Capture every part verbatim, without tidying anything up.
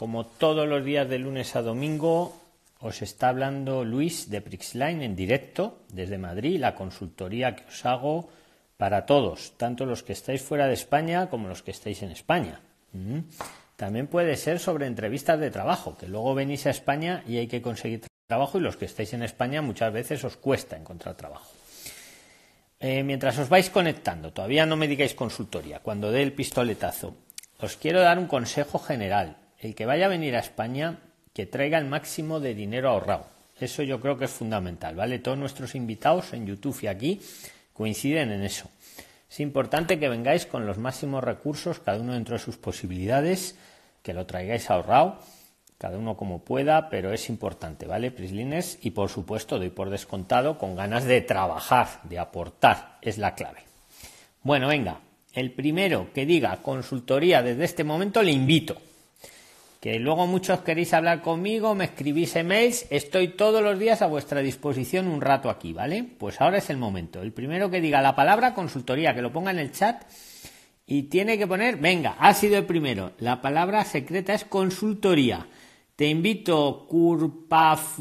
Como todos los días de lunes a domingo, os está hablando Luis de Prixline en directo desde Madrid, la consultoría que os hago para todos, tanto los que estáis fuera de España como los que estáis en España. ¿Mm? También puede ser sobre entrevistas de trabajo, que luego venís a España y hay que conseguir trabajo, y los que estáis en España muchas veces os cuesta encontrar trabajo. Eh, mientras os vais conectando, todavía no me digáis consultoría, cuando dé el pistoletazo, os quiero dar un consejo general. El que vaya a venir a España, que traiga el máximo de dinero ahorrado. Eso yo creo que es fundamental, ¿vale? Todos nuestros invitados en YouTube y aquí coinciden en eso. Es importante que vengáis con los máximos recursos, cada uno dentro de sus posibilidades, que lo traigáis ahorrado, cada uno como pueda, pero es importante, ¿vale, Prislines? Y por supuesto, doy por descontado, con ganas de trabajar, de aportar, es la clave. Bueno, venga, el primero que diga consultoría desde este momento le invito. Que luego muchos queréis hablar conmigo, me escribís emails, estoy todos los días a vuestra disposición un rato aquí, ¿vale? Pues ahora es el momento. El primero que diga la palabra consultoría, que lo ponga en el chat y tiene que poner, venga, ha sido el primero. La palabra secreta es consultoría. Te invito, Curpaf,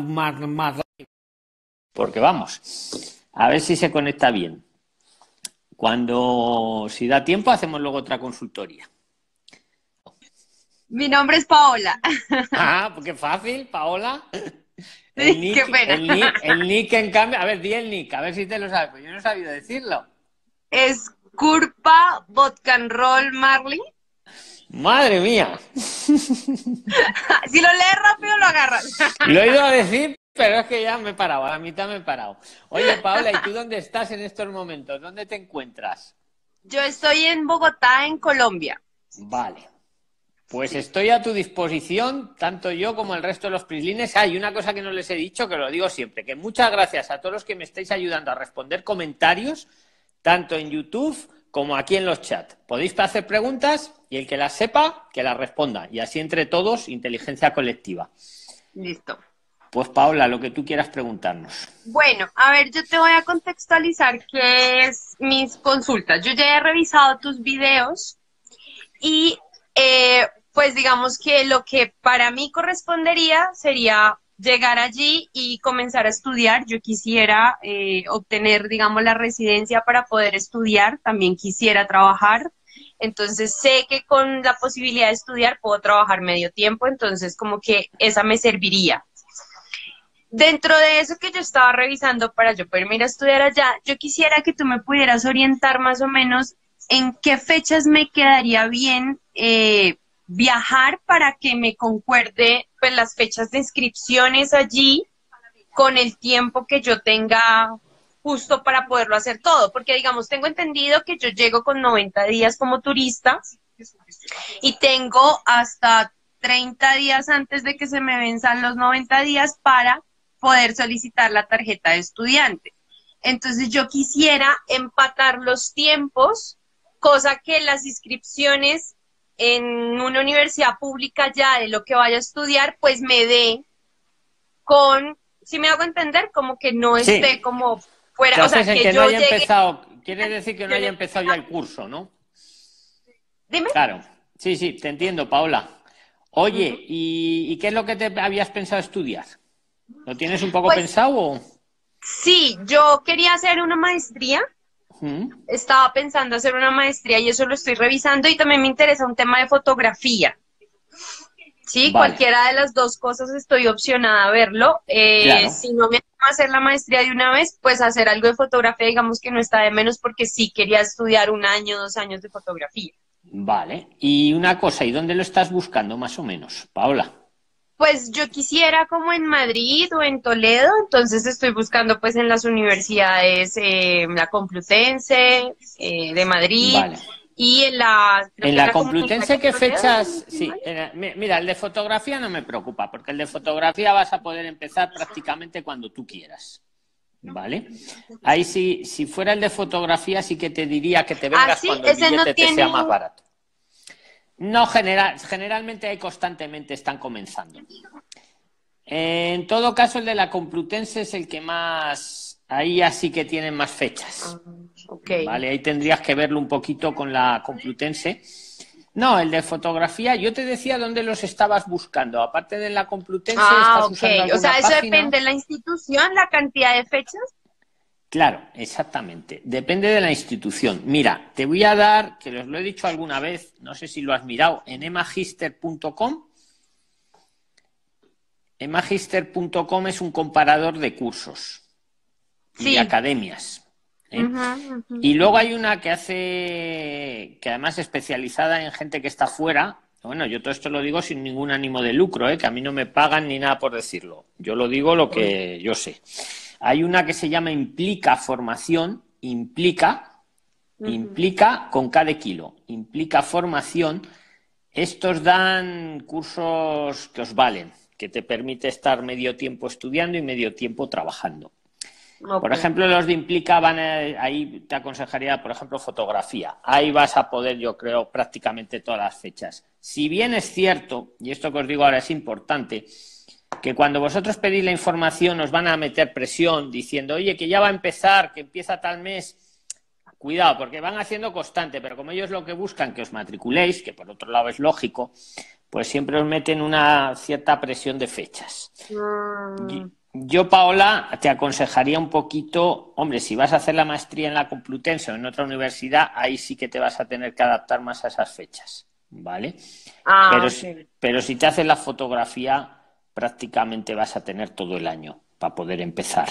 porque vamos, a ver si se conecta bien. Cuando, si da tiempo, hacemos luego otra consultoría. Mi nombre es Paola. Ah, porque fácil, Paola. El sí, nick, qué pena. El nick, el nick, en cambio, a ver, di el nick, a ver si te lo sabes, pues yo no he sabido decirlo. Es Curpa Vodka and Roll Marley. Madre mía. Si lo lees rápido lo agarras. Lo he ido a decir, pero es que ya me he parado, a la mitad me he parado. Oye, Paola, ¿y tú dónde estás en estos momentos? ¿Dónde te encuentras? Yo estoy en Bogotá, en Colombia. Vale. Pues estoy a tu disposición, tanto yo como el resto de los Prislines. Hay ah, una cosa que no les he dicho, que lo digo siempre, que muchas gracias a todos los que me estáis ayudando a responder comentarios, tanto en YouTube como aquí en los chats. Podéis hacer preguntas y el que las sepa, que las responda. Y así entre todos, inteligencia colectiva. Listo. Pues Paola, lo que tú quieras preguntarnos. Bueno, a ver, yo te voy a contextualizar qué es mis consultas. Yo ya he revisado tus videos y... Eh, pues digamos que lo que para mí correspondería sería llegar allí y comenzar a estudiar. Yo quisiera eh, obtener, digamos, la residencia para poder estudiar. También quisiera trabajar. Entonces sé que con la posibilidad de estudiar puedo trabajar medio tiempo. Entonces como que esa me serviría. Dentro de eso que yo estaba revisando para yo poderme ir a estudiar allá, yo quisiera que tú me pudieras orientar más o menos en qué fechas me quedaría bien eh, viajar para que me concuerde pues las fechas de inscripciones allí con el tiempo que yo tenga justo para poderlo hacer todo, porque digamos, tengo entendido que yo llego con noventa días como turista y tengo hasta treinta días antes de que se me venzan los noventa días para poder solicitar la tarjeta de estudiante. Entonces yo quisiera empatar los tiempos, cosa que las inscripciones en una universidad pública ya de lo que vaya a estudiar, pues me dé con, si me hago entender, como que no sí. esté como fuera, o sea, que, que yo no haya llegue... empezado, quiere decir que no haya empezado ya el curso, ¿no? Dime. Claro, sí, sí, te entiendo, Paola. Oye, uh-huh. ¿y, ¿y qué es lo que te habías pensado estudiar? ¿Lo tienes un poco pues, pensado o...? Sí, yo quería hacer una maestría. Hmm. Estaba pensando hacer una maestría y eso lo estoy revisando, y también me interesa un tema de fotografía. Sí, vale. Cualquiera de las dos cosas estoy opcionada a verlo. Eh, claro. Si no me animo a hacer la maestría de una vez, pues hacer algo de fotografía, digamos que no está de menos, porque sí quería estudiar un año, dos años de fotografía. Vale. Y una cosa, ¿y dónde lo estás buscando más o menos, Paola? Pues yo quisiera como en Madrid o en Toledo, entonces estoy buscando pues en las universidades, eh, la Complutense eh, de Madrid, vale. Y en la... En la, la Complutense, ¿qué fechas? Sí, la, mira, el de fotografía no me preocupa, porque el de fotografía vas a poder empezar prácticamente cuando tú quieras, ¿vale? Ahí sí, si fuera el de fotografía sí que te diría que te vengas ¿Ah, sí? cuando el billete no te tiene... sea más barato. No, general, generalmente hay constantemente, están comenzando. En todo caso, el de la Complutense es el que más... Ahí así que tienen más fechas. Okay. Vale, ahí tendrías que verlo un poquito con la Complutense. No, el de fotografía, yo te decía dónde los estabas buscando. Aparte de la Complutense, Ah, ¿estás ok. usando O alguna sea, eso página? depende de la institución, la cantidad de fechas. Claro, exactamente. Depende de la institución. Mira, te voy a dar, que os lo he dicho alguna vez, no sé si lo has mirado, en emagister punto com. emagister punto com es un comparador de cursos y de Sí. academias, ¿eh? Ujú, ujú. Y luego hay una que hace, que además es especializada en gente que está fuera. Bueno, yo todo esto lo digo sin ningún ánimo de lucro, ¿eh? Que a mí no me pagan ni nada por decirlo. Yo lo digo lo que yo sé. Hay una que se llama Implica Formación, Implica, Ujú. Implica con cada kilo, Implica Formación. Estos dan cursos que os valen, que te permite estar medio tiempo estudiando y medio tiempo trabajando. Por Ok. ejemplo, los de Implica van a, ahí te aconsejaría, por ejemplo, fotografía. Ahí vas a poder, yo creo, prácticamente todas las fechas. Si bien es cierto, y esto que os digo ahora es importante, que cuando vosotros pedís la información os van a meter presión diciendo, oye, que ya va a empezar, que empieza tal mes. Cuidado, porque van haciendo constante, pero como ellos lo que buscan que os matriculéis, que por otro lado es lógico, pues siempre os meten una cierta presión de fechas. Mm, Yo, Paola, te aconsejaría un poquito, hombre, si vas a hacer la maestría en la Complutense o en otra universidad, ahí sí que te vas a tener que adaptar más a esas fechas, ¿vale? ah, Pero, ok. pero si te haces la fotografía, prácticamente vas a tener todo el año para poder empezar.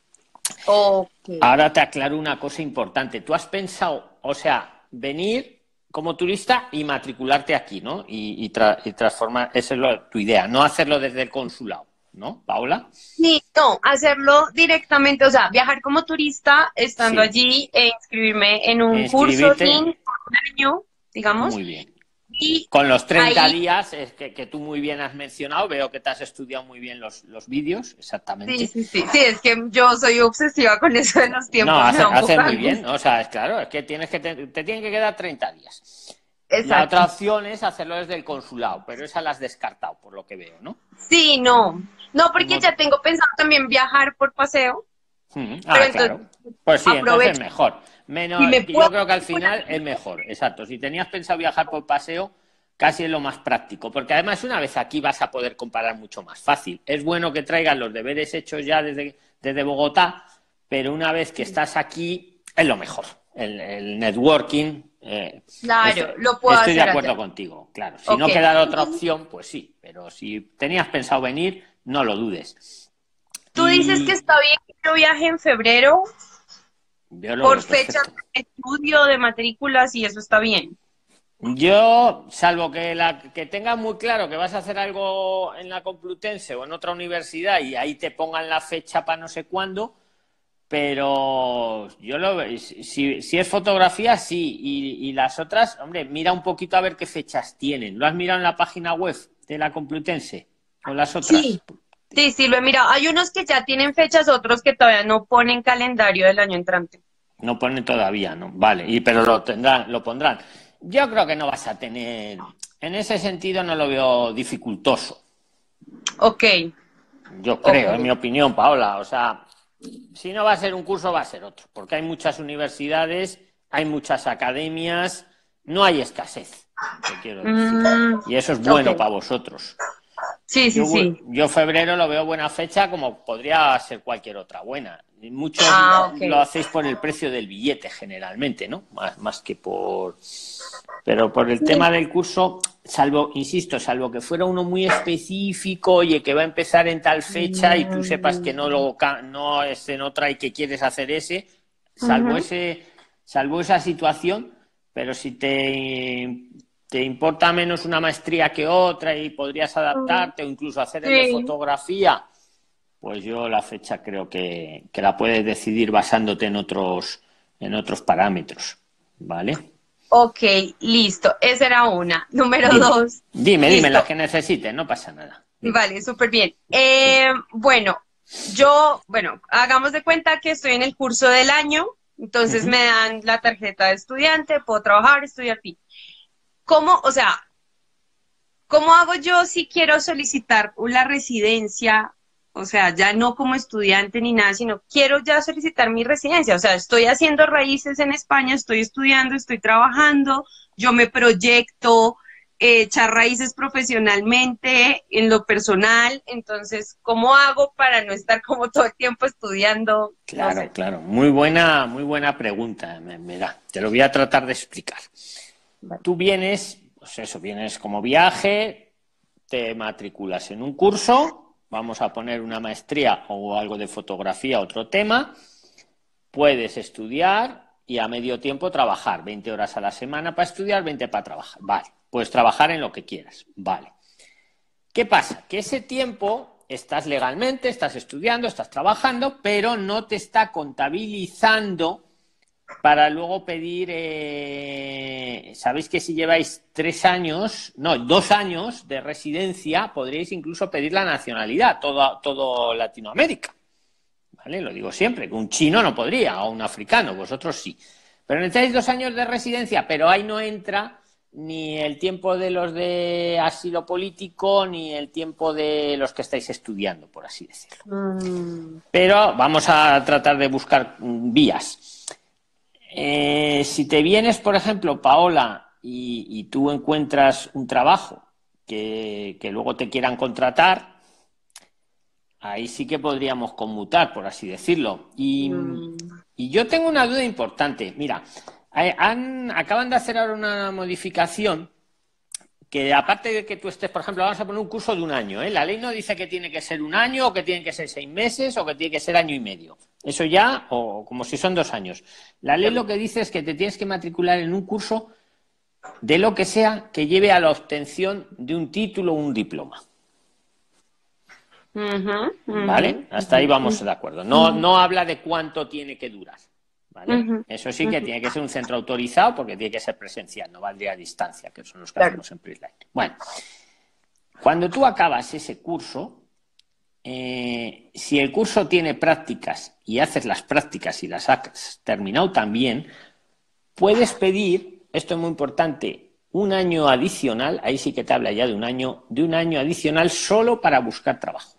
Ok. Ahora te aclaro una cosa importante. Tú has pensado, o sea, venir como turista y matricularte aquí, ¿no? Y, y, tra y transformar, esa es lo, tu idea, no hacerlo desde el consulado, ¿no, Paola? Sí, no, hacerlo directamente, o sea, viajar como turista, estando Sí. allí e inscribirme en un curso Inscribirte, sin por un año, digamos, muy bien. y Con los treinta ahí, días, es que, que tú muy bien has mencionado, veo que te has estudiado muy bien los, los vídeos, sí, exactamente. sí, sí, sí, es que yo soy obsesiva con eso de los No, tiempos, me haces da un hace poco de muy bien, angustia. o sea, es claro, es que tienes que te, te tienen que quedar treinta días. La otra Exacto. opción es hacerlo desde el consulado, pero esa la has descartado, por lo que veo, ¿no? Sí, no, no, porque No. ya tengo pensado también viajar por paseo, Mm, pero ah, entonces claro. Pues sí, entonces aprovecho, mejor. si Menos, me puedo yo creo que al con final es mejor, exacto. Si tenías pensado viajar por paseo, casi es lo más práctico, porque además una vez aquí vas a poder comparar mucho más fácil. Es bueno que traigas los deberes hechos ya desde, desde Bogotá, pero una vez que estás aquí es lo mejor. El, el networking, eh, claro, este, lo puedo estoy de hacer allá. acuerdo contigo, claro. Si Ok. no queda otra Y opción, pues sí, pero si tenías pensado venir, no lo dudes. tú dices que Y está bien que yo viaje en febrero yo lo por veo fechas perfecto. de estudio, de matrículas, y eso está bien. Yo, salvo que, la, que tengas muy claro que vas a hacer algo en la Complutense o en otra universidad y ahí te pongan la fecha para no sé cuándo, pero yo lo veo, si, si es fotografía, sí, y, y las otras, hombre, mira un poquito a ver qué fechas tienen. ¿Lo has mirado en la página web de la Complutense o las Sí, otras? sí, sí, lo he mirado. Hay unos que ya tienen fechas, otros que todavía no ponen calendario del año entrante. No pone todavía, ¿no? Vale, y pero lo tendrán, lo pondrán. Yo creo que no vas a tener, en ese sentido no lo veo dificultoso. Ok, Yo ok. creo, en mi opinión, Paola. O sea, si no va a ser un curso, va a ser otro. Porque hay muchas universidades, hay muchas academias, no hay escasez, te quiero decir. Mm, Y eso es ok. bueno para vosotros. Sí, sí, Yo, sí. yo febrero lo veo buena fecha como podría ser cualquier otra buena. Muchos Ah, ok. lo hacéis por el precio del billete generalmente, ¿no? Más, más que por... Pero por el Sí. tema del curso, salvo, insisto, salvo que fuera uno muy específico, oye, que va a empezar en tal fecha y tú sepas que no, Mm, lo, no es en otra y que quieres hacer ese, salvo, ujú. ese, salvo esa situación, pero si te, te importa menos una maestría que otra y podrías Mm, adaptarte o incluso hacer el de sí. fotografía, pues yo la fecha creo que, que la puedes decidir basándote en otros, en otros parámetros, ¿vale? Ok, listo. Esa era una. Número Dime, dos. dime, dime las Listo. que necesites, no pasa nada. Dime. Vale, súper bien. Sí. Eh, bueno, yo, bueno, hagamos de cuenta que estoy en el curso del año, entonces Ujú. me dan la tarjeta de estudiante, puedo trabajar, estudiar, fin. ¿Cómo, o sea, cómo hago yo si quiero solicitar una residencia? O sea, ya no como estudiante ni nada, sino quiero ya solicitar mi residencia. O sea, estoy haciendo raíces en España, estoy estudiando, estoy trabajando, yo me proyecto eh, echar raíces profesionalmente, en lo personal. Entonces, ¿cómo hago para no estar como todo el tiempo estudiando? Claro, No sé. claro. Muy buena, muy buena pregunta. Mira, te lo voy a tratar de explicar. Vale. Tú vienes, pues eso, vienes como viaje, te matriculas en un curso. Vamos a poner una maestría o algo de fotografía, otro tema. Puedes estudiar y a medio tiempo trabajar. veinte horas a la semana para estudiar, veinte para trabajar. Vale. Puedes trabajar en lo que quieras. Vale. ¿Qué pasa? Que ese tiempo estás legalmente, estás estudiando, estás trabajando, pero no te está contabilizando para luego pedir, eh, sabéis que si lleváis tres años, no, dos años de residencia, podríais incluso pedir la nacionalidad, todo, todo Latinoamérica, ¿vale? Lo digo siempre, que un chino no podría, o un africano, vosotros sí. Pero necesitáis dos años de residencia, pero ahí no entra ni el tiempo de los de asilo político, ni el tiempo de los que estáis estudiando, por así decirlo. Mm. Pero vamos a tratar de buscar vías. Eh, si te vienes, por ejemplo, Paola, y, y tú encuentras un trabajo que, que luego te quieran contratar, ahí sí que podríamos conmutar, por así decirlo. Y, Mm. y yo tengo una duda importante. Mira, han, acaban de hacer ahora una modificación que, aparte de que tú estés, por ejemplo, vamos a poner un curso de un año, ¿eh? La ley no dice que tiene que ser un año, o que tiene que ser seis meses, o que tiene que ser año y medio. Eso ya, o como si son dos años. La ley lo que dice es que te tienes que matricular en un curso de lo que sea que lleve a la obtención de un título o un diploma. Ujú, ujú, ¿Vale? Hasta ahí vamos de acuerdo. No, no habla de cuánto tiene que durar. ¿Vale? ujú, Eso sí que ujú. tiene que ser un centro autorizado, porque tiene que ser presencial, no valdría a distancia, que son los que Claro. hacemos en PRIXLINE. Bueno, cuando tú acabas ese curso, eh, si el curso tiene prácticas y haces las prácticas y las has terminado también, puedes pedir, esto es muy importante, un año adicional, ahí sí que te habla ya de un año, de un año adicional solo para buscar trabajo.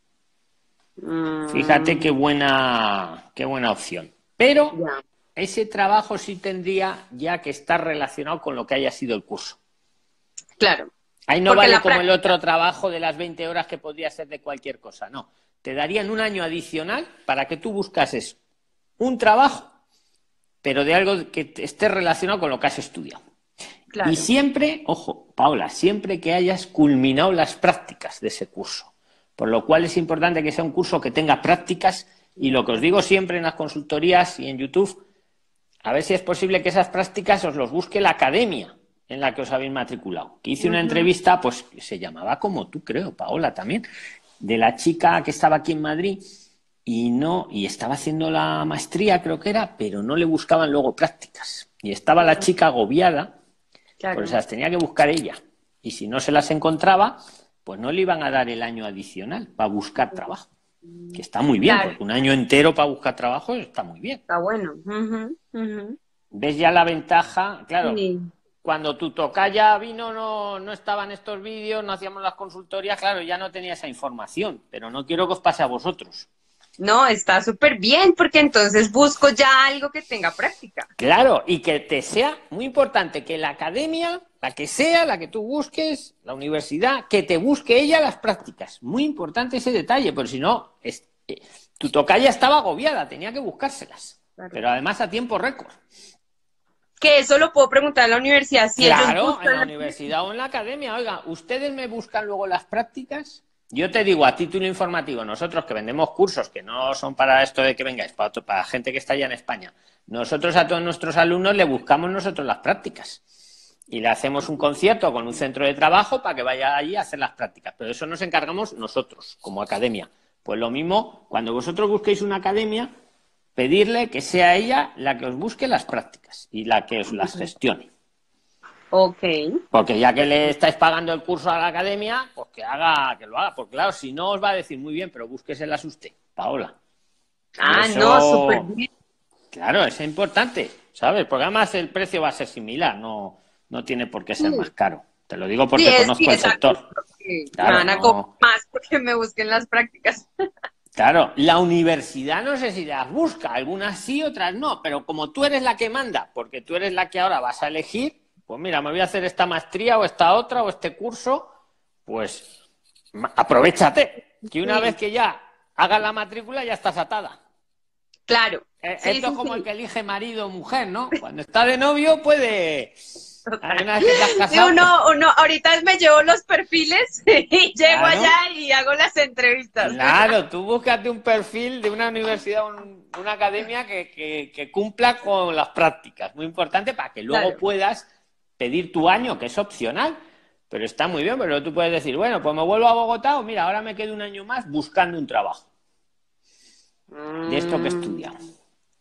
Fíjate qué buena, qué buena opción. Pero Ya. ese trabajo sí tendría ya que estar relacionado con lo que haya sido el curso. Claro. Ahí no Porque vale la como el práctica- otro trabajo de las veinte horas que podría ser de cualquier cosa, no. Te darían un año adicional para que tú buscases un trabajo, pero de algo que esté relacionado con lo que has estudiado. Claro. Y siempre, ojo, Paola, siempre que hayas culminado las prácticas de ese curso. Por lo cual es importante que sea un curso que tenga prácticas, y lo que os digo siempre en las consultorías y en YouTube, a ver si es posible que esas prácticas os los busque la academia en la que os habéis matriculado. Que hice una Ujú. entrevista, pues se llamaba como tú, creo, Paola, también, de la chica que estaba aquí en Madrid y no, y estaba haciendo la maestría, creo que era, pero no le buscaban luego prácticas. Y estaba la chica agobiada, Claro. pues las tenía que buscar ella. Y si no se las encontraba, pues no le iban a dar el año adicional para buscar trabajo. Que está muy bien, Claro. porque un año entero para buscar trabajo está muy bien. Está bueno. Ujú, ujú. ¿Ves ya la ventaja? Claro, Sí. cuando tu tocaya vino, no, no estaban estos vídeos, no hacíamos las consultorías, claro, ya no tenía esa información, pero no quiero que os pase a vosotros. No, está súper bien, porque entonces busco ya algo que tenga práctica. Claro, y que te sea muy importante que la academia, la que sea, la que tú busques, la universidad, que te busque ella las prácticas. Muy importante ese detalle, porque si no, es, eh, tu tocaya estaba agobiada, tenía que buscárselas, Claro. pero además a tiempo récord. Que eso lo puedo preguntar a la universidad. Si ellos Claro, buscan en la la- universidad o en la academia. Oiga, ¿ustedes me buscan luego las prácticas? Yo te digo a título informativo, nosotros que vendemos cursos que no son para esto de que vengáis, para, otro- para gente que está allá en España, nosotros a todos nuestros alumnos le buscamos nosotros las prácticas. Y le hacemos un concierto con un centro de trabajo para que vaya allí a hacer las prácticas. Pero eso nos encargamos nosotros, como academia. Pues lo mismo, cuando vosotros busquéis una academia, pedirle que sea ella la que os busque las prácticas y la que os las gestione. Ok. Porque ya que le estáis pagando el curso a la academia, pues que haga, que lo haga. Porque claro, si no os va a decir muy bien, pero búsqueselas usted, Paola. Y Ah, eso, no, súper bien. claro, es importante, ¿sabes? Porque además el precio va a ser similar, no, no tiene por qué ser Sí. más caro. Te lo digo porque Sí, es, sí, conozco el exacto. sector. Sí, me Claro, van a no. cobrar más que me busquen las prácticas. Claro, la universidad no sé si las busca, algunas sí, otras no, pero como tú eres la que manda, porque tú eres la que ahora vas a elegir, pues mira, me voy a hacer esta maestría o esta otra o este curso, pues aprovéchate, que una Sí, vez que ya hagas la matrícula ya estás atada. claro. Eh, Sí, Esto es sí, como el sí. que elige marido o mujer, ¿no? Cuando está de novio puede... Total. Una vez que te has Sí, casado, pues uno, uno, ahorita me llevo los perfiles y llego allá claro. y hago las entrevistas. Claro, tú búscate un perfil de una universidad, un- una academia que, que- que cumpla con las prácticas. Muy importante para que luego Claro. puedas pedir tu año, que es opcional. Pero está muy bien, pero tú puedes decir, bueno, pues me vuelvo a Bogotá o mira, ahora me quedo un año más buscando un trabajo de esto que he estudiado. Mm,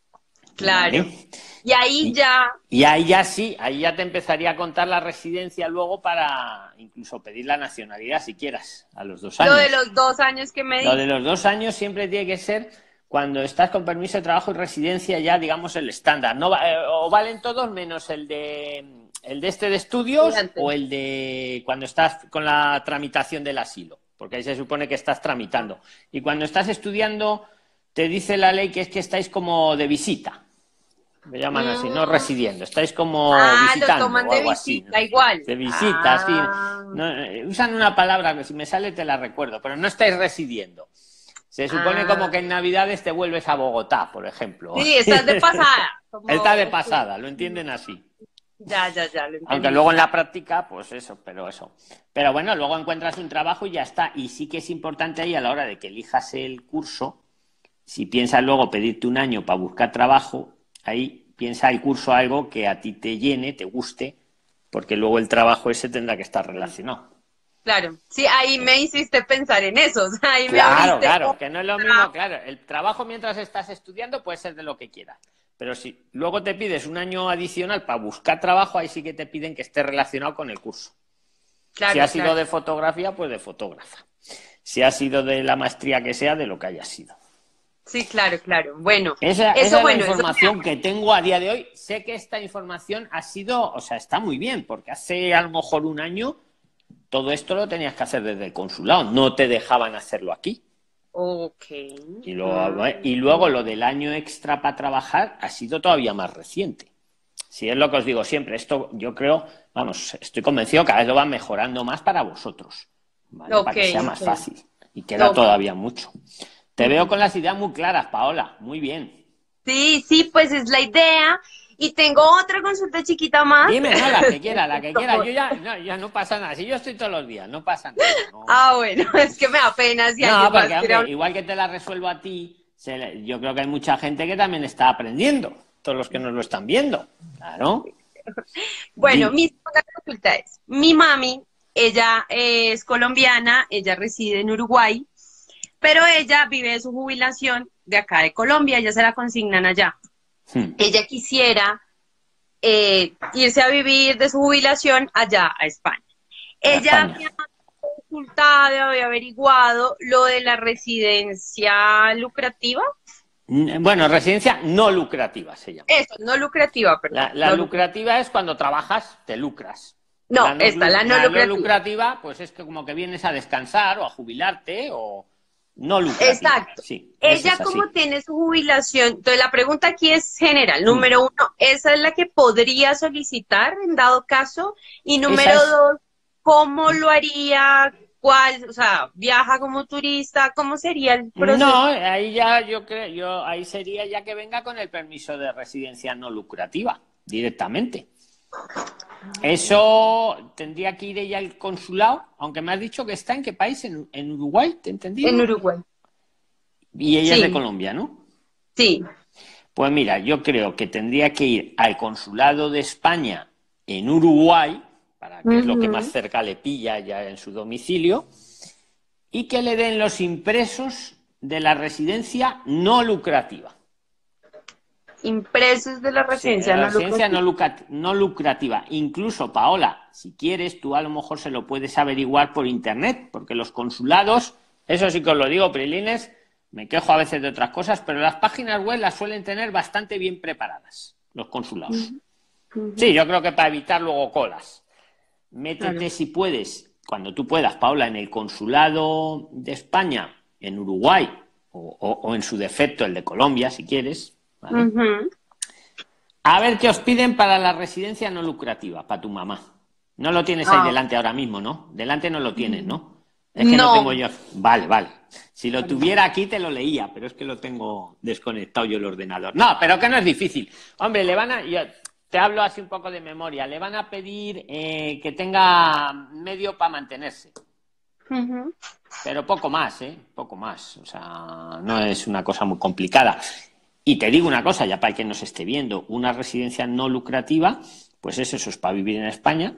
claro. ¿Vale? Y ahí Y, ya, y ahí ya sí, ahí ya te empezaría a contar la residencia luego para incluso pedir la nacionalidad si quieras, a los dos lo de años. los dos años que me Lo de dices. los dos años siempre tiene que ser cuando estás con permiso de trabajo y residencia ya, digamos, el estándar. No va- eh, o valen todos menos el de el de este de estudios o Estudiante. el de cuando estás con la tramitación del asilo, porque ahí se supone que estás tramitando. Y cuando estás estudiando, te dice la ley que es que estáis como de visita. Me llaman así, no Mm, residiendo. Estáis como ah, lo visitando toman o de algo así, ¿no? visita igual. De visita, sí. Ah, No, eh, usan una palabra que si me sale te la recuerdo, pero no estáis residiendo. Se supone como que ah. en Navidades te vuelves a Bogotá, por ejemplo. Sí, estás de pasada. Está de Como, pasada, lo entienden así. ya, ya, ya, lo Aunque entendí. luego en la práctica, pues eso, pero eso. Pero bueno, luego encuentras un trabajo y ya está. Y sí que es importante ahí a la hora de que elijas el curso, si piensas luego pedirte un año para buscar trabajo, ahí piensa el curso algo que a ti te llene, te guste, porque luego el trabajo ese tendrá que estar relacionado. Claro, sí, ahí me hiciste pensar en eso, o sea, ahí me Claro, abriste claro, que no es lo mismo, otra. claro, el trabajo mientras estás estudiando puede ser de lo que quieras, pero si luego te pides un año adicional para buscar trabajo, ahí sí que te piden que esté relacionado con el curso. Si Claro, ha sido claro. de fotografía, pues de fotógrafa. Si ha sido de la maestría que sea, de lo que haya sido. Sí, claro, claro. Bueno, Esa, esa eso, es la bueno, eso me información que tengo a día de hoy. Sé que esta información ha sido, o sea, está muy bien, porque hace a lo mejor un año todo esto lo tenías que hacer desde el consulado, no te dejaban hacerlo aquí. ok. Y, lo, y luego Mm, lo del año extra para trabajar ha sido todavía más reciente. Si es lo que os digo siempre, esto yo creo, vamos, estoy convencido que cada vez lo van mejorando más para vosotros, ¿vale? ok, Para que sea más ok, fácil. Y queda ok. todavía mucho. Te veo Mm. con las ideas muy claras, Paola. Muy bien. Sí, sí, pues es la idea. Y tengo otra consulta chiquita más. Dime, no, la que quiera, la que quiera. Como- Yo ya no, ya no pasa nada. Si yo estoy todos los días, no pasa nada. No, Ah, bueno, es que me da pena si no alguien más porque, quiere hombre, hablar. igual que te la resuelvo a ti, se le- yo creo que hay mucha gente que también está aprendiendo. Todos los que nos lo están viendo. Claro. Bueno, Dime. mi segunda consulta es, mi mami, ella es colombiana, ella reside en Uruguay, pero ella vive de su jubilación de acá de Colombia, ella se la consignan allá. Hmm. Ella quisiera eh, irse a vivir de su jubilación allá a España. A Ella España. había consultado, había averiguado lo de la residencia lucrativa. Bueno, residencia no lucrativa se llama. Eso, no lucrativa, La, perdón. la No, lucrativa. lucrativa es cuando trabajas, te lucras. La No, no, esta, la no la no lucrativa. lucrativa, pues es que como que vienes a descansar o a jubilarte o no lucrativa. Exacto. Sí, ese Ella es como así. tiene su jubilación, entonces la pregunta aquí es general. Hmm. Número uno, ¿esa es la que podría solicitar en dado caso? Y Esa número es. dos, ¿cómo lo haría? ¿Cuál? O sea, ¿viaja como turista? ¿Cómo sería el proceso? No, ahí ya yo creo, yo ahí sería ya que venga con el permiso de residencia no lucrativa, directamente. Eso tendría que ir ella al consulado, aunque me has dicho que está en qué país, en, en Uruguay, ¿te he En entendido? Uruguay. Y ella es de Sí, Colombia, ¿no? sí. Pues mira, yo creo que tendría que ir al consulado de España en Uruguay, para que es lo que más Ujú. cerca le pilla ya en su domicilio, y que le den los impresos de la residencia no lucrativa. Impresos de la Sí, residencia la no residencia no, lucrativa. lucra- no lucrativa. Incluso, Paola, si quieres, tú a lo mejor se lo puedes averiguar por internet, porque los consulados, eso sí que os lo digo, Prilines, me quejo a veces de otras cosas, pero las páginas web las suelen tener bastante bien preparadas, los consulados. Ujú, ujú. Sí, yo creo que para evitar luego colas. Claro. Métete si puedes cuando tú puedas, Paula, en el consulado de España, en Uruguay, o, o, o en su defecto el de Colombia, si quieres, ¿vale? Uh-huh. A ver qué os piden para la residencia no lucrativa, para tu mamá. No lo tienes ahí ah. delante ahora mismo, ¿no? Delante no lo tienes, ¿no? Es que no, no tengo yo... Vale, vale. Si lo tuviera aquí te lo leía, pero es que lo tengo desconectado yo el ordenador. No, pero que no es difícil. Hombre, le van a... Yo te hablo así un poco de memoria. Le van a pedir eh, que tenga medio para mantenerse. Uh-huh. Pero poco más, ¿eh? Poco más. O sea, no es una cosa muy complicada. Y te digo una cosa, ya para el que nos esté viendo, una residencia no lucrativa, pues es eso, es para vivir en España.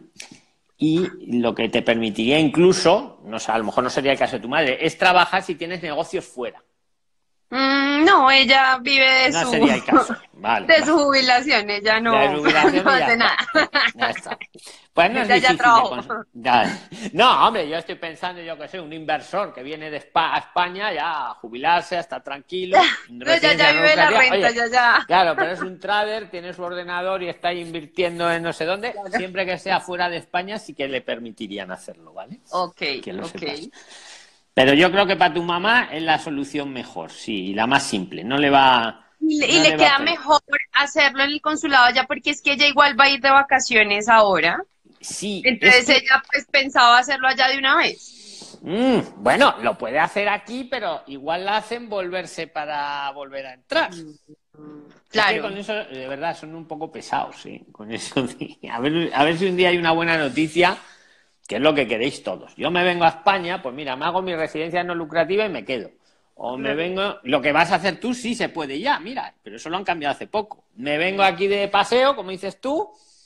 Y lo que te permitiría incluso, no sé, a lo mejor no sería el caso de tu madre, es trabajar si tienes negocios fuera. Mm, no, ella vive de no su... sería el caso. Vale, de vale. su jubilación, ella no, de jubilación no ya hace está. nada. Ya está. Pues no es ella difícil ya trabajó. de cons- ya. No, hombre, yo estoy pensando, yo que sé, un inversor que viene de Spa- a España ya a jubilarse, a estar tranquilo. No, ya, ya vive la renta, Oye, ya, ya. Claro, pero es un trader, tiene su ordenador y está invirtiendo en no sé dónde. Claro. Siempre que sea fuera de España sí que le permitirían hacerlo, ¿vale? Ok, que lo ok. sepas. Pero yo creo que para tu mamá es la solución mejor, sí, la más simple. No le va... Y le, no y le le queda va a... mejor hacerlo en el consulado allá porque es que ella igual va a ir de vacaciones ahora. Sí. Entonces es que... ella pues pensaba hacerlo allá de una vez. Mm, bueno, lo puede hacer aquí, pero igual la hacen volverse para volver a entrar. Claro. Es que con eso, de verdad, son un poco pesados, ¿eh? Con eso. A ver, a ver si un día hay una buena noticia, que es lo que queréis todos. Yo me vengo a España, pues mira, me hago mi residencia no lucrativa y me quedo. O me vengo... Lo que vas a hacer tú sí se puede ya, mira, pero eso lo han cambiado hace poco. Me vengo aquí de paseo, como dices tú,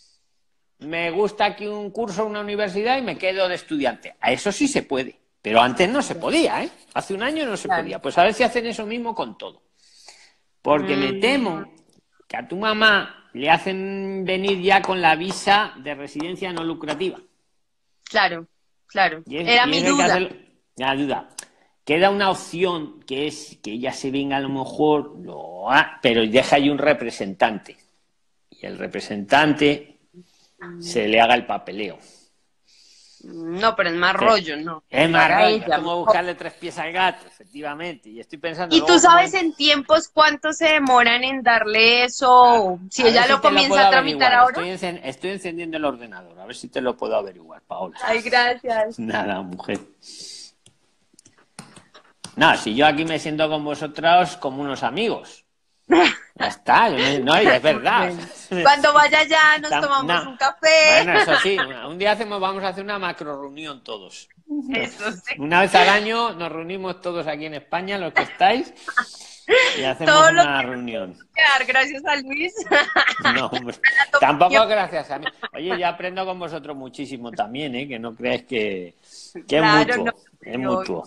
me gusta aquí un curso en una universidad y me quedo de estudiante. A eso sí se puede, pero antes no se podía, ¿eh? Hace un año no se Claro. podía. Pues a ver si hacen eso mismo con todo. Porque mm. me temo que a tu mamá le hacen venir ya con la visa de residencia no lucrativa. Claro, claro. Y es, Era y mi es duda. Hacerlo... La duda. Queda una opción que es que ella se venga a lo mejor, lo ha... pero deja ahí un representante. Y el representante mm. se le haga el papeleo. No, pero es más sí. rollo, ¿no? Es más rollo, ella, como buscarle tres pies al gato, efectivamente. Y estoy pensando... ¿Y tú sabes como... en tiempos cuánto se demoran en darle eso? Claro. Si a ella lo si comienza lo a tramitar ahora. Estoy, en... estoy encendiendo el ordenador, a ver si te lo puedo averiguar, Paola. Ay, gracias. Nada, mujer. No, si yo aquí me siento con vosotros como unos amigos. Ya está, no, y es verdad. Cuando vaya allá nos tomamos no. un café. Bueno, eso sí, un día hacemos, vamos a hacer una macro reunión todos. Eso sí. Una vez al año nos reunimos todos aquí en España, los que estáis, y hacemos Todo una lo reunión. Gracias a Luis. No, hombre, tampoco gracias a mí. Oye, yo aprendo con vosotros muchísimo también, ¿eh? Que no creáis que, que claro, es mutuo. No, es mutuo.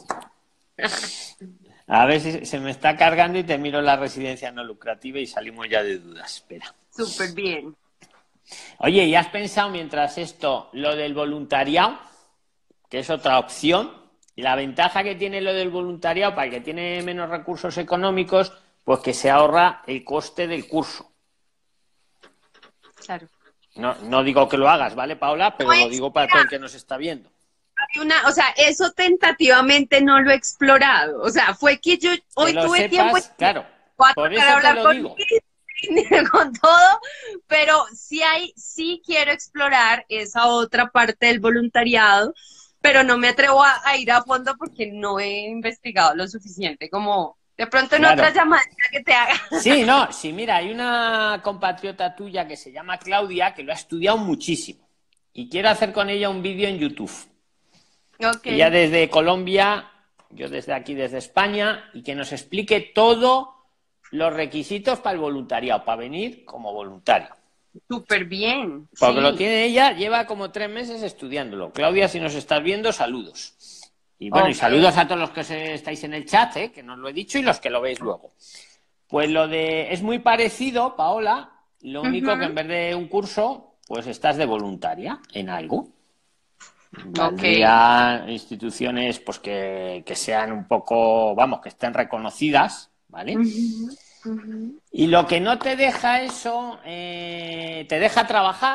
A ver si se me está cargando y te miro la residencia no lucrativa y salimos ya de dudas. Espera. Súper bien. Oye, ¿y has pensado mientras esto lo del voluntariado? Que es otra opción. Y la ventaja que tiene lo del voluntariado para el que tiene menos recursos económicos, pues que se ahorra el coste del curso. Claro. No, no digo que lo hagas, ¿vale, Paola? Pero pues, lo digo para todo el que nos está viendo. Una, o sea, eso tentativamente no lo he explorado. O sea, fue que yo hoy tuve sepas, tiempo claro, por eso para hablar te lo con, digo. con todo, pero sí hay, sí quiero explorar esa otra parte del voluntariado, pero no me atrevo a, a ir a fondo porque no he investigado lo suficiente, como de pronto en claro. otra llamada que te haga. Sí, no, sí, mira, hay una compatriota tuya que se llama Claudia que lo ha estudiado muchísimo y quiero hacer con ella un vídeo en YouTube. Okay. Ella desde Colombia, yo desde aquí, desde España, y que nos explique todos los requisitos para el voluntariado, para venir como voluntario. Súper bien. Porque sí. lo tiene ella, lleva como tres meses estudiándolo. Claudia, si nos estás viendo, saludos. Y bueno, okay. y saludos a todos los que estáis en el chat, ¿eh? Que nos lo he dicho, y los que lo veis luego. Pues lo de... Es muy parecido, Paola, lo único uh-huh. que en vez de un curso, pues estás de voluntaria en algo. Valdría okay. instituciones pues que, que sean un poco, vamos, que estén reconocidas, ¿vale? Uh-huh. Uh-huh. Y lo que no te deja eso, eh, te deja trabajar,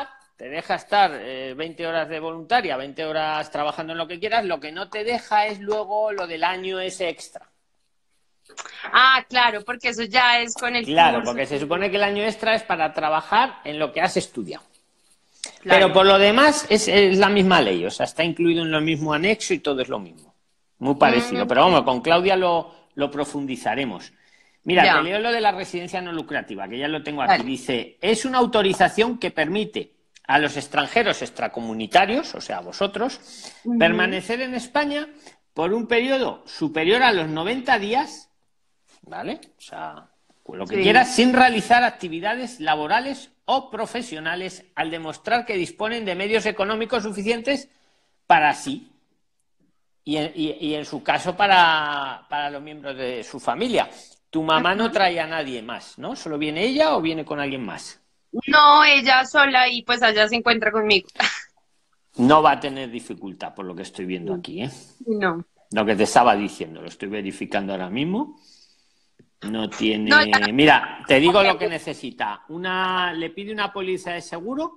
te deja estar eh, veinte horas de voluntaria, veinte horas trabajando en lo que quieras, lo que no te deja es luego lo del año ese extra. Ah, claro, porque eso ya es con el Claro, curso. porque se supone que el año extra es para trabajar en lo que has estudiado. Claro. Pero por lo demás es, es la misma ley, o sea, está incluido en el mismo anexo y todo es lo mismo. Muy parecido, Mm. pero vamos, con Claudia lo, lo profundizaremos. Mira, Ya. te leo lo de la residencia no lucrativa, que ya lo tengo aquí. Dale. Dice, es una autorización que permite a los extranjeros extracomunitarios, o sea, a vosotros, Ujú. permanecer en España por un periodo superior a los noventa días, ¿vale? O sea, pues lo que Sí. quieras, sin realizar actividades laborales o profesionales, al demostrar que disponen de medios económicos suficientes para sí. Y en, y, y en su caso para, para los miembros de su familia. Tu mamá no trae a nadie más, ¿no? ¿Solo viene ella o viene con alguien más? No, ella sola y pues allá se encuentra conmigo. No va a tener dificultad, por lo que estoy viendo aquí, ¿eh? No. Lo que te estaba diciendo, lo estoy verificando ahora mismo. No tiene... No, ya- Mira, te digo lo que necesita. Una... Le pide una póliza de seguro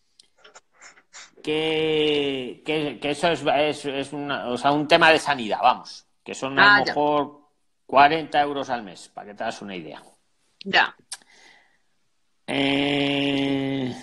que, que, que eso es, es, es una, o sea, un tema de sanidad, vamos. Que son a Ah, lo ya. mejor cuarenta euros al mes, para que te hagas una idea. Ya. Eh...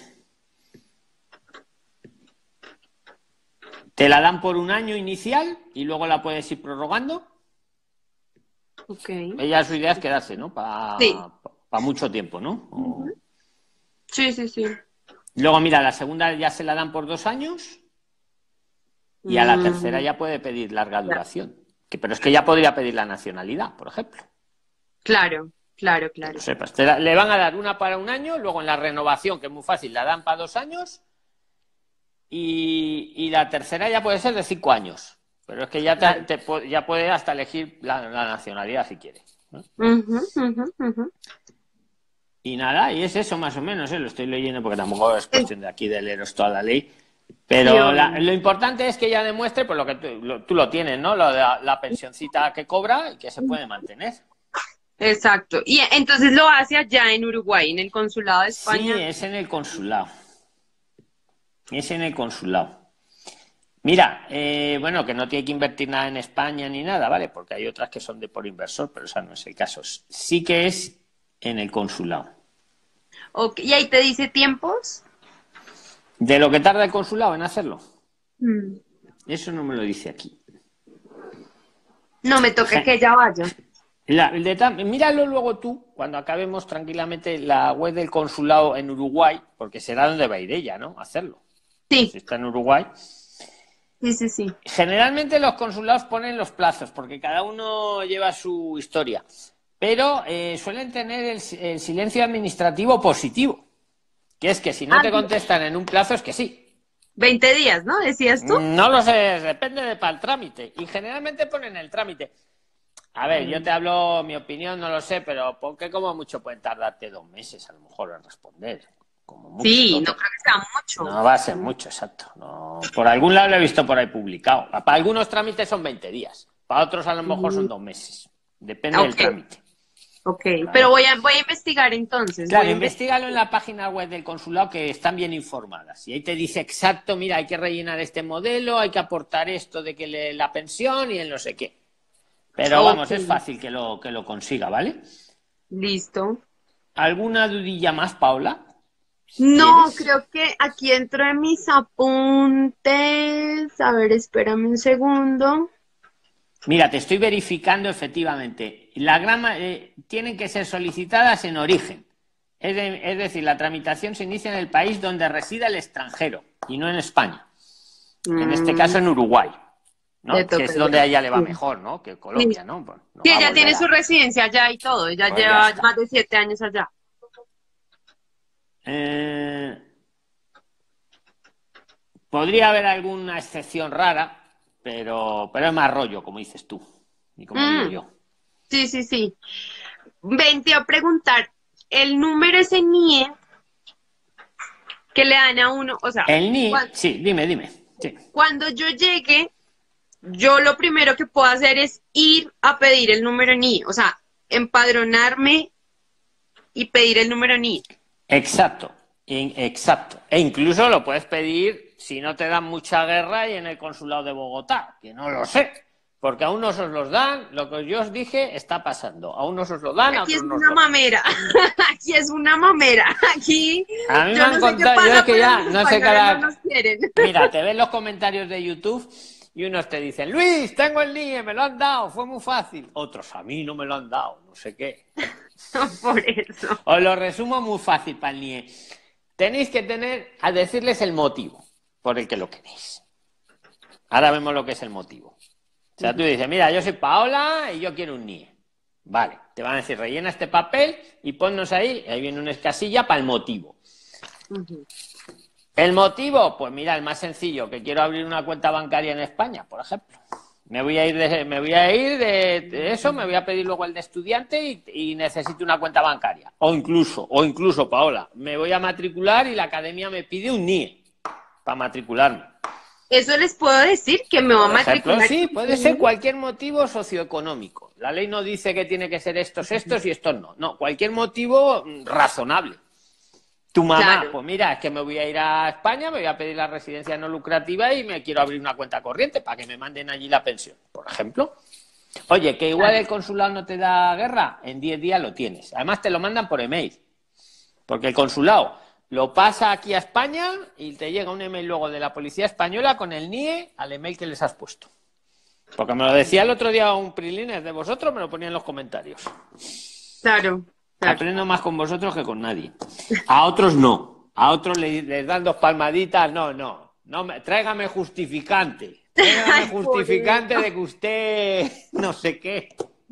Te la dan por un año inicial y luego la puedes ir prorrogando. Ok. Ella su idea es quedarse, ¿no? Para Sí. pa mucho tiempo, ¿no? O... Sí, sí, sí. Luego, mira, la segunda ya se la dan por dos años y a la Mm, tercera ya puede pedir larga ya. duración. Que, pero es que ya podría pedir la nacionalidad, por ejemplo. Claro, claro, Que claro. lo sepas. Te la- le van a dar una para un año, luego en la renovación, que es muy fácil, la dan para dos años y, y la tercera ya puede ser de cinco años. Pero es que ya, te, Claro. te pu- ya puede hasta elegir la, la nacionalidad si quiere, ¿no? Ujú, ujú, ujú. Y nada, y es eso más o menos, ¿eh? Lo estoy leyendo porque tampoco es Sí, cuestión de aquí de leeros toda la ley. sí, Pero la- obvio. lo importante es que ella demuestre, por lo que tú lo, tú lo tienes, ¿no? Lo de la, la pensioncita que cobra y que se puede mantener. Exacto. Y entonces lo hace allá en Uruguay, en el consulado de Sí, España. es en el consulado. Es en el consulado. Mira, eh, bueno, que no tiene que invertir nada en España ni nada, ¿vale? Porque hay otras que son de por inversor, pero esa no es el caso. Sí que es en el consulado. Ok, y ahí te dice tiempos. De lo que tarda el consulado en hacerlo, Mm. eso no me lo dice aquí. No me toca que ella vaya. La- el de tam- míralo luego tú, cuando acabemos tranquilamente la web del consulado en Uruguay, porque será donde va a ir ella, ¿no? A hacerlo. Si Sí, está en Uruguay. sí, sí, sí. Generalmente los consulados ponen los plazos, porque cada uno lleva su historia. Pero eh, suelen tener el, el silencio administrativo positivo, que es que si no Ah, te contestan en un plazo es que sí. veinte días, ¿no? ¿Decías tú? No lo sé, depende de para el trámite. Y generalmente ponen el trámite. A ver, yo te hablo mi opinión, no lo sé, pero porque como mucho pueden tardarte dos meses a lo mejor en responder. Como mucho. Sí, ¿no? no creo que sea mucho. No va a ser mucho, exacto. No, por algún lado lo he visto por ahí publicado. Para algunos trámites son veinte días, para otros a lo mejor son dos meses. Depende del Ok, trámite. ok. Pero voy a, voy a investigar entonces. Claro, Voy a investigalo en investigar. la página web del consulado que están bien informadas. Y ahí te dice exacto, mira, hay que rellenar este modelo, hay que aportar esto de que le, la pensión y el no sé qué. Pero Ok, vamos, es fácil que lo, que lo consiga, ¿vale? listo. ¿Alguna dudilla más, Paula? No, ¿Tienes? creo que aquí entro en mis apuntes. A ver, espérame un segundo. Mira, te estoy verificando efectivamente. La grama, eh, tienen que ser solicitadas en origen. Es, de- es decir, la tramitación se inicia en el país donde resida el extranjero y no en España. En este Mm, caso en Uruguay, ¿no? le Que es toca donde a ella le va sí. mejor, ¿no? Que Sí, Colombia, ¿no? Pues no sí, va a ella tiene volver su a... residencia allá y todo. Ella Pues ya lleva está. más de siete años allá. Eh, podría haber alguna excepción rara, pero, pero es más rollo, como dices tú, y como digo Mm, yo. sí, sí, sí. Ven, te iba a preguntar, el número ese N I E que le dan a uno, o sea, El N I E, cuan- sí, dime, dime. Sí. cuando yo llegue, yo lo primero que puedo hacer es ir a pedir el número N I E, o sea, empadronarme y pedir el número N I E. Exacto. In- exacto. E incluso lo puedes pedir si no te dan mucha guerra y en el consulado de Bogotá, que no lo sé. Porque a unos os los dan, lo que yo os dije está pasando. A unos os lo dan, a Aquí es otros no os una lo dan. mamera. Aquí es una mamera. Aquí A mí me yo han no sé qué contado, yo es pasa, que pero ya los no sé españoles cada... no nos quieren. Mira, te ven los comentarios de YouTube y unos te dicen, Luis, tengo el N I E, me lo han dado, fue muy fácil. Otros, a mí no me lo han dado, no sé qué. Por eso. Os lo resumo muy fácil para el N I E. Tenéis que tener, a decirles el motivo por el que lo queréis. Ahora vemos lo que es el motivo. O sea, tú dices, mira, yo soy Paola y yo quiero un N I E. Vale, te van a decir, rellena este papel y ponnos ahí, ahí viene una casilla para el motivo. Ujú. El motivo, pues mira, el más sencillo, que quiero abrir una cuenta bancaria en España, por ejemplo. Me voy a ir de, me voy a ir de, de eso, me voy a pedir luego el de estudiante y, y necesito una cuenta bancaria. O incluso, o incluso, Paola, me voy a matricular y la academia me pide un N I E para matricularme. Eso les puedo decir que me va a Por ejemplo, matricular. sí, puede ser cualquier motivo socioeconómico. La ley no dice que tiene que ser estos, estos y estos no. No, cualquier motivo mm, razonable. Tu mamá, Claro. pues mira, es que me voy a ir a España, me voy a pedir la residencia no lucrativa y me quiero abrir una cuenta corriente para que me manden allí la pensión, por ejemplo. Oye, que igual el consulado no te da guerra, en diez días lo tienes. Además te lo mandan por email, porque el consulado lo pasa aquí a España y te llega un email luego de la policía española con el N I E al email que les has puesto. Porque me lo decía el otro día un prilines de vosotros, me lo ponía en los comentarios. Claro, claro. Aprendo más con vosotros que con nadie. A otros no. A otros les, les dan dos palmaditas. No, no. no me, tráigame justificante. Tráigame Ay, justificante por de que usted no sé qué.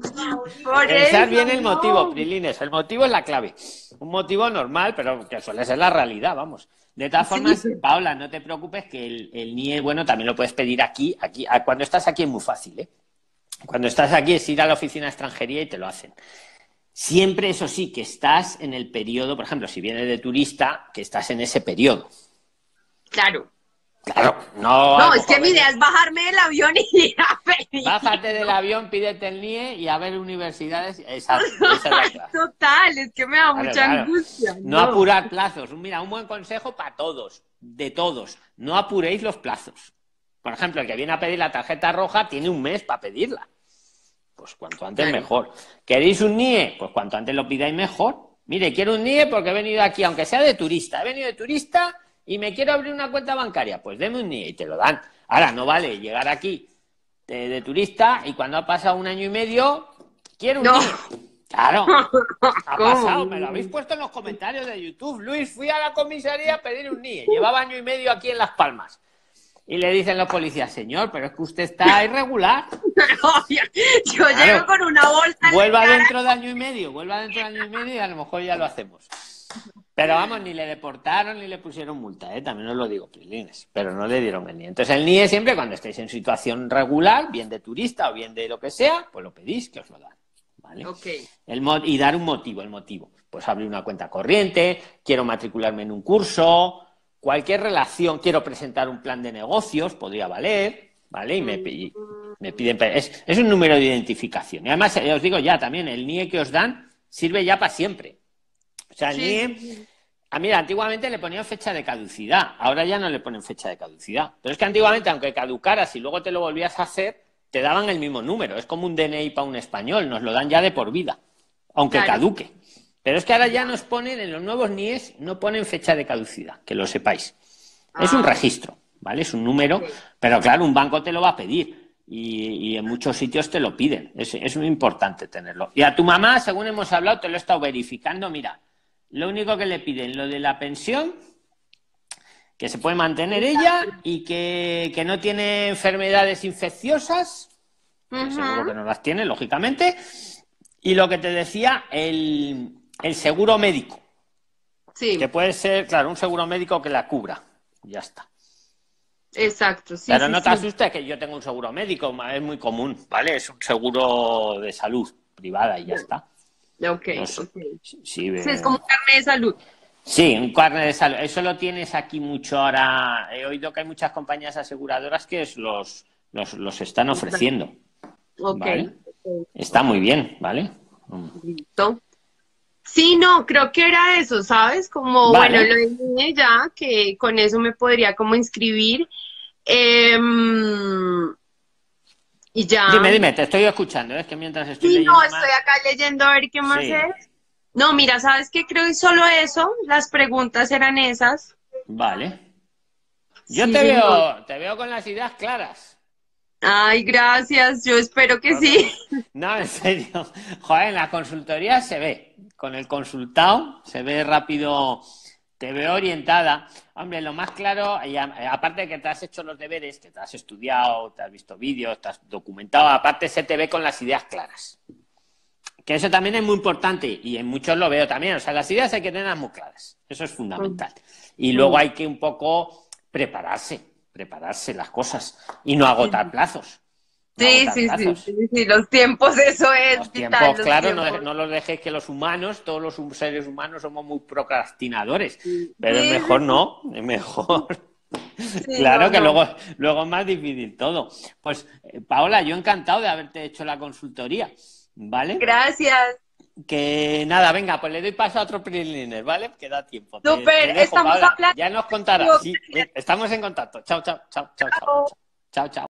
Por Pensar eso, bien el no. motivo, Prilines. El motivo es la clave. Un motivo normal, pero que suele ser la realidad, vamos. De todas formas, Sí. Paula, no te preocupes que el, el N I E, bueno, también lo puedes pedir aquí. aquí Cuando estás aquí es muy fácil, ¿eh? Cuando estás aquí es ir a la oficina de extranjería y te lo hacen. Siempre, eso sí, que estás en el periodo, por ejemplo, si vienes de turista, que estás en ese periodo. Claro. Claro, no... a No, lo es que mejor mi idea venir- es bajarme del avión y ir a pedir. Bájate del avión, pídete el N I E y a ver universidades. Exacto, esa es la clave. Total, es que me da Claro, mucha claro. angustia. No apurar plazos. Mira, un buen consejo para todos, de todos. No apuréis los plazos. Por ejemplo, el que viene a pedir la tarjeta roja tiene un mes para pedirla. Pues cuanto antes Claro. mejor. ¿Queréis un N I E? Pues cuanto antes lo pidáis mejor. Mire, quiero un N I E porque he venido aquí, aunque sea de turista. He venido de turista y me quiero abrir una cuenta bancaria. Pues deme un N I E y te lo dan. Ahora, no vale llegar aquí de, de turista y cuando ha pasado un año y medio, quiero un No. N I E. Claro, ha ¿Cómo? pasado, me lo habéis puesto en los comentarios de YouTube. Luis, fui a la comisaría a pedir un N I E. Llevaba año y medio aquí en Las Palmas. Y le dicen los policías, señor, pero es que usted está irregular. Obvio. Yo Claro. llego con una bolsa en la Vuelva cara. dentro de año y medio, vuelva dentro de año y medio y a lo mejor ya lo hacemos. Pero vamos, ni le deportaron ni le pusieron multa, ¿eh? También os lo digo, Prilines. Pero no le dieron el N I E. Entonces el N I E siempre cuando estéis en situación regular, bien de turista o bien de lo que sea, pues lo pedís que os lo dan. ¿Vale? Ok. El mo- y dar un motivo, el motivo. Pues abrir una cuenta corriente, quiero matricularme en un curso, cualquier relación, quiero presentar un plan de negocios, podría valer, ¿vale? Y me, y me piden... Es, es un número de identificación. Y además, eh, os digo ya también, el N I E que os dan sirve ya para siempre. O sea, el Sí. N I E... Ah, mira, antiguamente le ponían fecha de caducidad, ahora ya no le ponen fecha de caducidad. Pero es que antiguamente, aunque caducaras y luego te lo volvías a hacer, te daban el mismo número. Es como un D N I para un español, nos lo dan ya de por vida, aunque Claro. caduque. Pero es que ahora ya nos ponen, en los nuevos N I Es, no ponen fecha de caducidad, que lo sepáis. Es un Ah. registro, ¿vale? Es un número, Ok. pero claro, un banco te lo va a pedir y, y en muchos sitios te lo piden. Es, es muy importante tenerlo. Y a tu mamá, según hemos hablado, te lo he estado verificando. Mira, lo único que le piden, lo de la pensión, que se puede mantener ella y que, que no tiene enfermedades infecciosas, que Ujú. seguro que no las tiene, lógicamente. Y lo que te decía, el, el seguro médico, Sí, que puede ser, claro, un seguro médico que la cubra. Ya está. exacto. Sí, Pero sí, no te sí. asustes que yo tengo un seguro médico, es muy común, ¿vale? Es un seguro de salud privada y ya está. Ok, No sé. ok. Sí, Sí, eh, es como un carnet de salud. sí, un carnet de salud. Eso lo tienes aquí mucho ahora. He oído que hay muchas compañías aseguradoras que es los, los, los están ofreciendo. Ok. Vale. Ok, Está muy bien, ¿vale? Mm. listo. Sí, no, creo que era eso, ¿sabes? Como, bueno, Vale. lo dije ya, que con eso me podría como inscribir. Em, y Dime, ya. dime, te estoy escuchando, ¿eh? Es que mientras estoy Sí, no, leyendo estoy más. acá leyendo a ver qué más Sí, es. No, mira, ¿sabes qué? Creo que solo eso, las preguntas eran esas. vale. Yo te Sí, no. veo, te veo con las ideas claras. Ay, gracias, yo espero que No, no, sí. no, en serio. Joder, en la consultoría se ve. Con el consultado se ve rápido, te veo orientada. Hombre, lo más claro, y a- aparte de que te has hecho los deberes, que te has estudiado, te has visto vídeos, te has documentado, aparte se te ve con las ideas claras. Que eso también es muy importante y en muchos lo veo también. O sea, las ideas hay que tenerlas muy claras. Eso es fundamental. Y luego Mm, hay que un poco prepararse, prepararse las cosas y no agotar sí, plazos. No sí, agotar sí, sí, plazos. sí, sí, los tiempos, eso es Los vital, tiempos, los claro, no, tiempos. no los dejéis que los humanos, todos los seres humanos somos muy procrastinadores, Sí, pero es sí, mejor sí, no, es mejor. sí, no, Claro que no. luego, luego es más difícil todo. Pues, eh, Paola, yo encantado de haberte hecho la consultoría, ¿vale? Gracias. Que nada, venga, pues le doy paso a otro PRIXLINER, ¿vale? Que da tiempo. Te, Súper, te dejo, estamos Paola. hablando. Ya nos contarás. Sí, estamos en contacto. Chao, chao, chao, chao, chao, chao. Chao, chao.